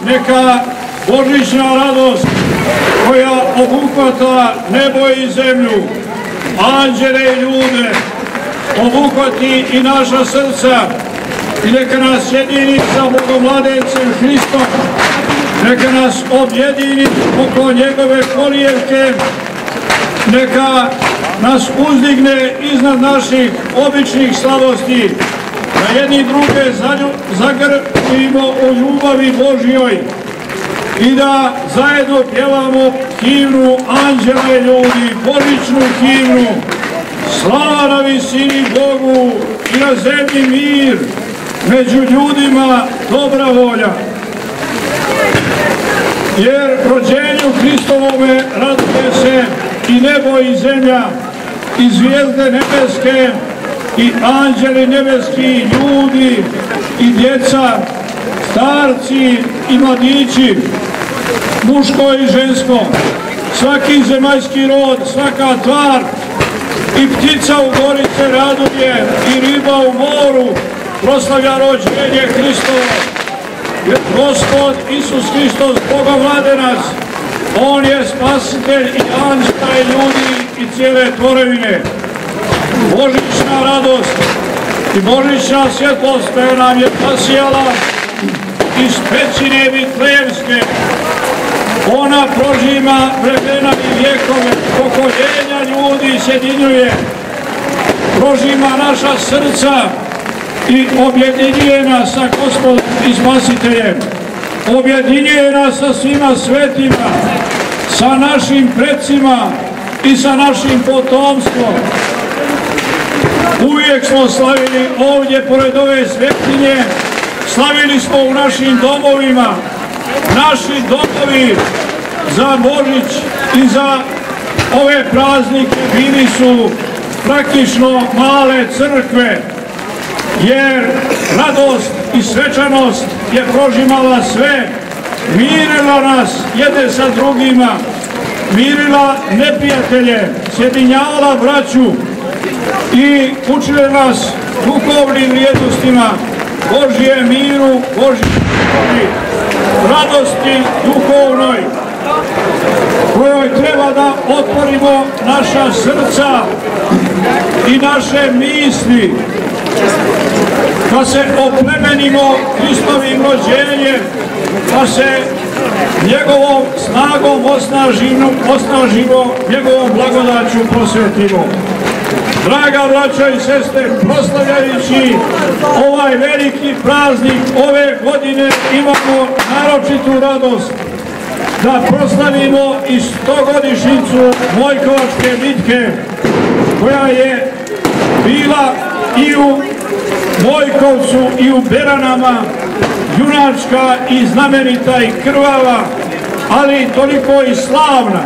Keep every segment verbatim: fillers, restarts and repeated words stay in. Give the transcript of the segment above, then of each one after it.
neka božićna radost koja obuhvata nebo i zemlju, anđele i ljude, obuhvati i naša srca i neka nas jedini sa Bogomladencem Hristom, neka nas objedini oko njegove kolijevke, neka nas uzdigne iznad naših običnih slabosti, da jedni druge zagrlimo u ljubavi Božjoj i da zajedno pjevamo himnu anđela i ljudi, božićnu himnu. Slava na visini Bogu i na zemlji mir, među ljudima dobra volja. Jer rođenju Hristovome raduje se i nebo i zemlja, i zvijezde nebeske, i anđeli nebeski, ljudi i djeca, starci i mladići, muško i žensko, svaki zemaljski rod, svaka tvar, i ptica u gori se raduje, i riba u moru proslavlja rođenje Hristovo. Jer Gospod Isus Hristos, Bogomladenac, On je spasitelj i anđela i ljudi i cijele tvorevine. Božićna radost i božićna svjetlost koja nam je zasijala iz pećine Vitlejemske, ona prožima vremena i vjekove, pokoljenja ljudi sjedinjuje, prožima naša srca i objedinjuje nas sa Gospodom i Spasiteljem. Objedinjuje nas sa svima svetima, sa našim predsima i sa našim potomstvom. Uvijek smo slavili ovdje pored ove svetinje, slavili smo u našim domovima. Naši domovi za Božić i za ove praznike bili su praktično male crkve, jer radost i svečanost je prožimala sve, mirila nas jedne sa drugima, mirila neprijatelje, sjedinjavala braću i učile nas duhovnim vrijednostima, Božje miru, Božje ljubavi, radosti duhovnoj, kojoj treba da otvorimo naša srca i naše misli, da se oplemenimo Hristovim rođenjem, da se njegovom snagom osnažimo, osnažimo njegovom blagodaću prosvetimo. Draga braćo i sestre, proslavljajući ovaj veliki praznik ove godine imamo naročitu radost da proslavimo i stogodišnjicu Mojkovačke bitke, koja je bila i u Mojkovcu i u Beranama junačka i znamenita i krvava, ali toliko i slavna.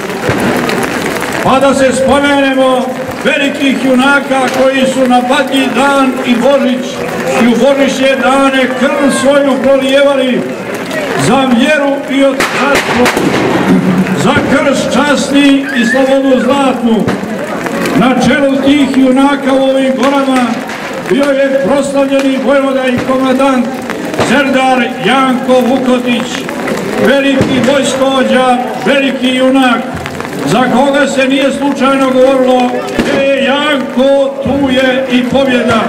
Pa da se spomenemo velikih junaka koji su na Badnji dan i Božić i u Božićne dane krv svoju prolijevali za vjeru i otaštvo, za krst časni i slobodu zlatnu. Na čelu tih junaka u ovim gorama bio je proslavljeni vojvoda i komandant Serdar Janko Vukotić, veliki vojskovođa, veliki junak, za koga se nije slučajno govorilo gdje je Janko, tu je i pobjeda.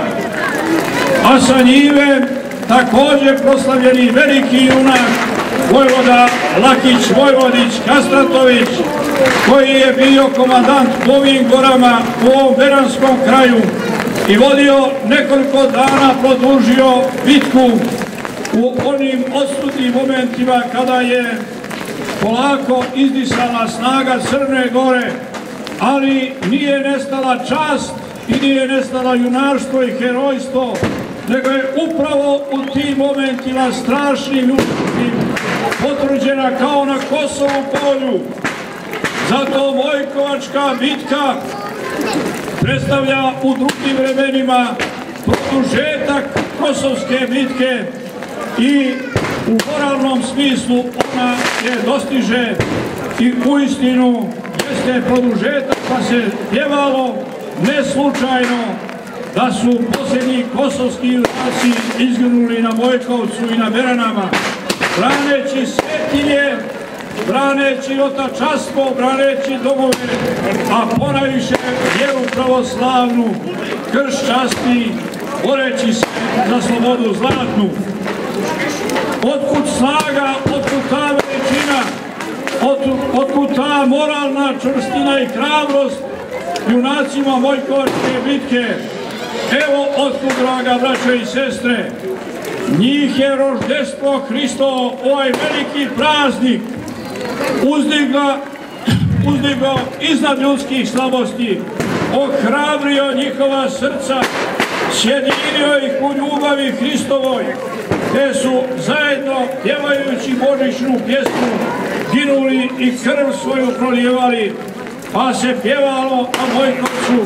A sa njime također proslavljeni veliki junak, vojvoda Lakić Vojvodić Kastratović, koji je bio komandant u ovim gorama, u ovom beranskom kraju i vodio nekoliko dana, produžio bitku u onim odsutnim momentima kada je polako izdisala snaga Crne Gore, ali nije nestala čast i nije nestala junaštvo i herojstvo, nego je upravo u tim momentima strašnim ljudskim potvrđena kao na Kosovu polju. Zato Mojkovačka bitka predstavlja u drugim vremenima produžetak Kosovske bitke i u moralnom smislu ona je dostiže i uistinu jeste produžetak, pa se pjevalo ne slučajno da su posljednji kosovski junaci izginuli na Mojkovcu i na Beranama. braneći svetinje, braneći otačanstvo, braneći domove, a ponajviše vjeru pravoslavnu, krš časti, boreći se za slobodu zlatnu. Otkud snaga, otkud ta veličina, otkud ta moralna čvrstina i hrabrost junacima Vojkovačke bitke? Evo otkud, draga braćo i sestre, njih je roždestvo Hristovo, ovaj veliki praznik, uzdigla, uzdigao iznad ljudskih slabosti, ohrabrio njihova srca, sjedinio ih u ljubavi Hristovoj, te su zajedno, pjevajući božićnu pjesmu, ginuli i krv svoju prolijevali, pa se pjevalo na Vojkovcu.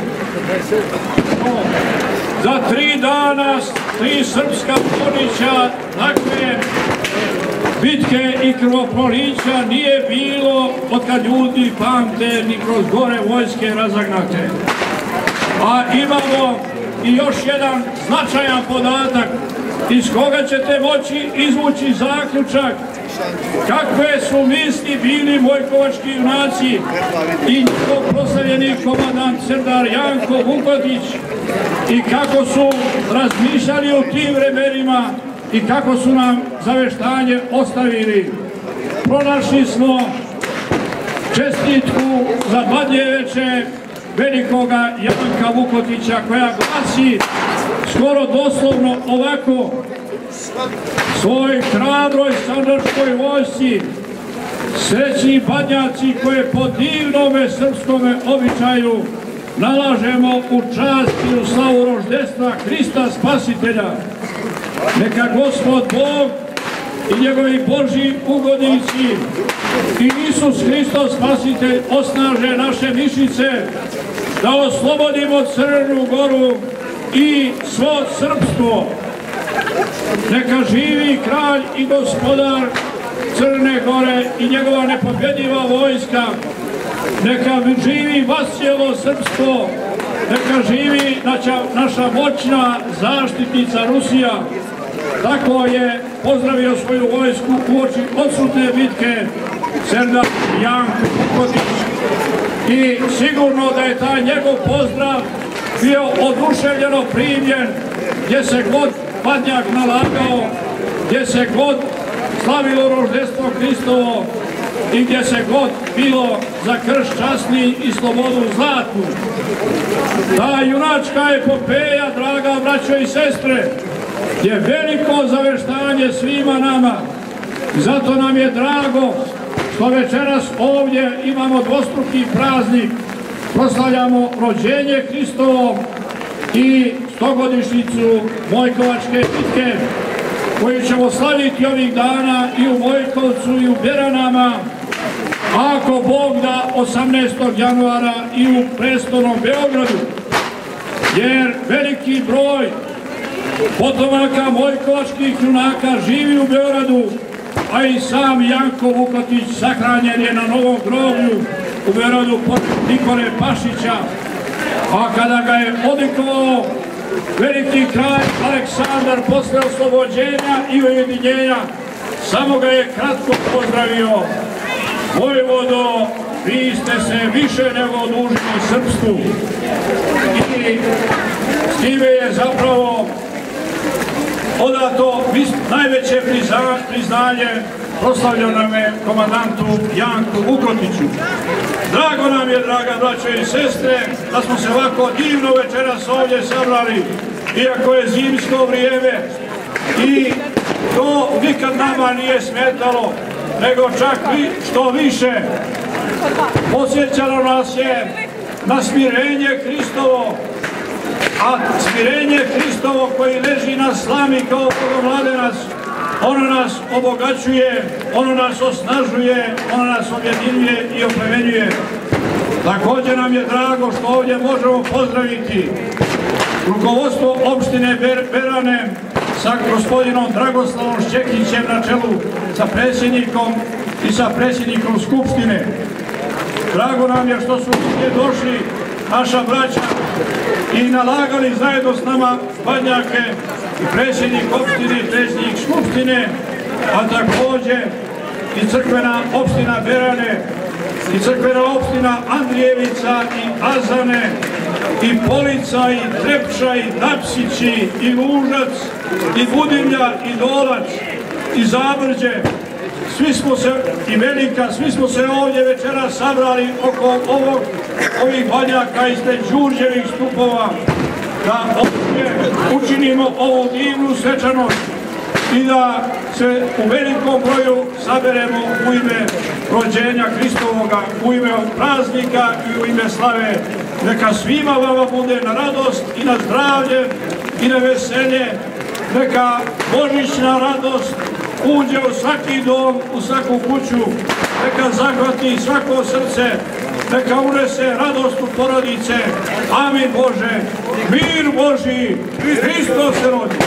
Za tri dana, tri srpska područja, takve bitke i krvoprolića nije bilo otkad ljudi pamte ni kroz gore vojske razagnate. A imamo i još jedan značajan podatak iz koga ćete moći izvući zaključak kakve su misli bili vojkovački junaci i njihov proslavljeni komandant Serdar Janko Vukotić i kako su razmišljali u tim vremenima i kako su nam zaveštanje ostavili. Pronašli smo čestitku za Badnjeveče velikoga Janka Vukotića koja glasi skoro doslovno ovako: svoj hrabroj sandačkoj vojsci, srećni badnjaci koje po divnome srpskome običaju nalažemo u čast i u slavu roždestva Hrista Spasitelja. Neka Gospod Bog i njegovi Božji ugodnici i Isus Hristos Spasitelj osnaže naše mišice da oslobodimo Crnu Goru i svo srpstvo. Neka živi kralj i gospodar Crne Gore i njegova nepobjediva vojska. Neka živi vascijelo srpstvo. Neka živi naša moćna zaštitnica Rusija. Tako je pozdravio svoju vojsku uoči odsutne bitke Serdar Janko Vukotić. I sigurno da je taj njegov pozdrav bio oduševljeno primljen gdje se god Badnjak nalagao, gdje se god slavilo roždestvo Hristovo i gdje se god bilo za krš časni i slobodu zlatnu. Ta junačka epopeja, draga braćo i sestre, je veliko zaveštanje svima nama. Zato nam je drago što večeras ovdje imamo dvostruki praznik. Proslavljamo rođenje Hristovo i stogodišnjicu Vojkovačke bitke, koju ćemo slaviti ovih dana i u Vojkovcu i u Beranama, ako Bog da osamnaestog januara i u prestolnom Beogradu, jer veliki broj potomaka Vojkovačkih junaka živi u Beogradu, a i sam Janko Vukotić sahranjen je na novom groblju u Beogradu pored Nikole Pašića, a kada ga je odlikovao veliki kralj Aleksandar posle oslobođenja i ujedinjenja, samo ga je kratko pozdravio: Vojvodo, vi ste se više nego odužili srpstvu. I s time je zapravo odato najveće priznanje proslavljenome komandantu Janku Vukotiću. Drago nam je, draga braćo i sestre, da smo se ovako divno večeras ovdje sabrali, iako je zimsko vrijeme, i to nikad nama nije smetalo, nego čak što više podsjećalo nas je na smirenje Hristovo, a smirenje Hristovo koji leži na slami kao Bogovladenac, ono nas obogaćuje, ono nas osnažuje, ono nas objedinjuje i oplemenjuje. Također nam je drago što ovdje možemo pozdraviti rukovodstvo opštine Berane sa gospodinom Dragoslavom Šćekićem na čelu sa predsjednikom i sa predsjednikom Skupštine. Drago nam je što su ovdje došli naša braća i nalagali zajedno s nama Badnjake i predsjednik opštine i predsjednik Skupštine a takođe i crkvena opština Berane, i crkvena opština Andrijevica i Azane, i Polica, i Trepča, i Dapsići, i Lužac, i Budimlja, i Dolac, i Zabrđe, svi smo se, i Velika, svi smo se ovdje večera sabrali oko ovog, ovih banjaka ispred Đurđevih stupova, da ovdje učinimo ovu divnu svečanost i da se u velikom broju saberemo u ime rođenja Hristovoga, u ime praznika i u ime slave. Neka svima vama bude na radost i na zdravlje i na veselje. Neka božićna radost uđe u svaki dom, u svaku kuću. Neka zahvati svako srce. Neka unese radost u porodice. Amin Bože. Mir Božji. Hristos se rodi.